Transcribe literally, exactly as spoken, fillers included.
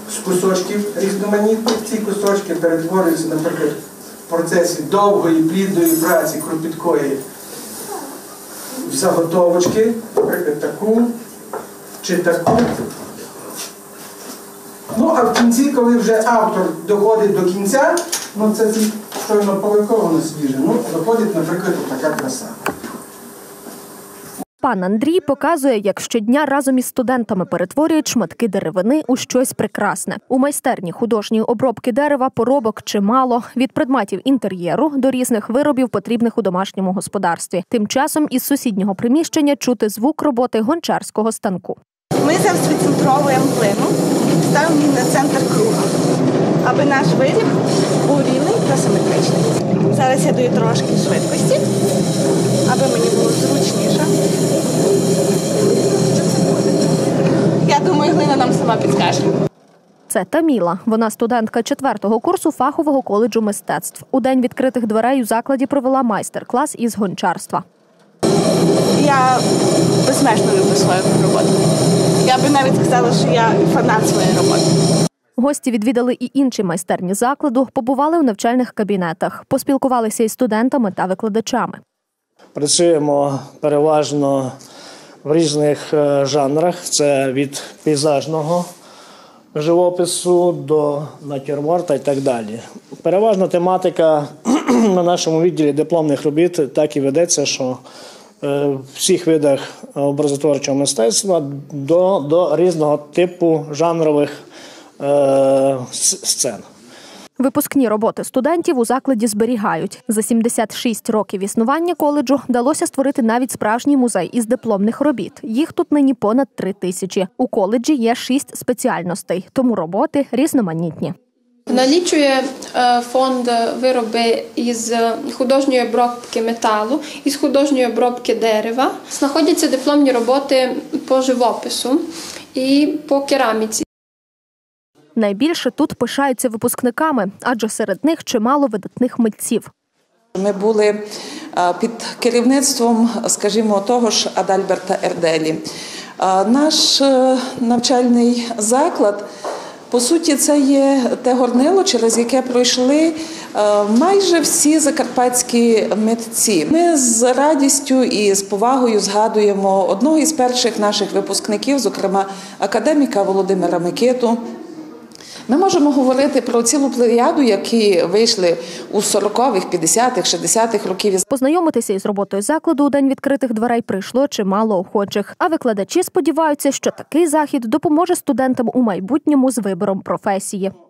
з кусочків різноманітних. Ці кусочки перетворюються, наприклад, в процесі довгої, плідної праці, кропіткої, в заготовочки, наприклад, таку чи таку. Ну, а в кінці, коли вже автор доходить до кінця, ну це щойно поликовано свіже, ну, доходить, наприклад, така краса. Пан Андрій показує, як щодня разом із студентами перетворюють шматки деревини у щось прекрасне. У майстерні художньої обробки дерева поробок чимало, від предметів інтер'єру до різних виробів, потрібних у домашньому господарстві. Тим часом із сусіднього приміщення чути звук роботи гончарського станку. Ми зараз відцентровуємо глину, ставимо її на центр круга, аби наш виріб був рівний та симетричний. Зараз я даю трошки швидкості, аби мені було зручніше. Я думаю, глина нам сама підкаже. Це Таміла. Вона студентка четвертого курсу фахового коледжу мистецтв. У день відкритих дверей у закладі провела майстер-клас із гончарства. Я безмежно люблю свою роботу. Я би навіть сказала, що я фанат своєї роботи. Гості відвідали і інші майстерні закладу, побували у навчальних кабінетах, поспілкувалися із студентами та викладачами. Працюємо переважно в різних жанрах. Це від пейзажного живопису до натюрморта і так далі. Переважна тематика на нашому відділі дипломних робіт так і ведеться, що в всіх видах образотворчого мистецтва до, до різного типу жанрових е, сцен. Випускні роботи студентів у закладі зберігають. За сімдесят шість років існування коледжу вдалося створити навіть справжній музей із дипломних робіт. Їх тут нині понад три тисячі. У коледжі є шість спеціальностей, тому роботи різноманітні. Налічує фонд вироби із художньої обробки металу, із художньої обробки дерева. Знаходяться дипломні роботи по живопису і по кераміці. Найбільше тут пишаються випускниками, адже серед них чимало видатних митців. Ми були під керівництвом, скажімо, того ж Адальберта Ерделі. Наш навчальний заклад, по суті, це є те горнило, через яке пройшли майже всі закарпатські митці. Ми з радістю і з повагою згадуємо одного із перших наших випускників, зокрема академіка Володимира Микиту. Ми можемо говорити про цілу плеяду, які вийшли у сорокових, п'ятдесятих, шістдесятих років. Познайомитися із роботою закладу у день відкритих дверей прийшло чимало охочих. А викладачі сподіваються, що такий захід допоможе студентам у майбутньому з вибором професії.